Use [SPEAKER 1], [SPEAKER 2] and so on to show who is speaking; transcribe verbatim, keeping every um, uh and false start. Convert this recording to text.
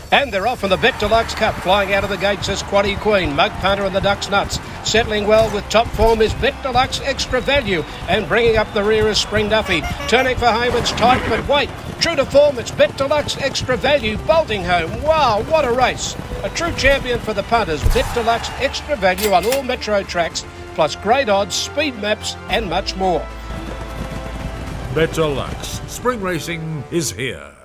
[SPEAKER 1] And they're off in the BetDeluxe Cup. Flying out of the gates is Quaddy Queen, Mug Punter and the Ducks Nuts. Settling well with top form is BetDeluxe Extra Value. And bringing up the rear is Spring Duffy. Turning for home, it's tight, but wait. True to form, it's BetDeluxe Extra Value, bolting home. Wow, what a race. A true champion for the punters. BetDeluxe Extra Value on all metro tracks, plus great odds, speed maps and much more.
[SPEAKER 2] BetDeluxe. Spring racing is here.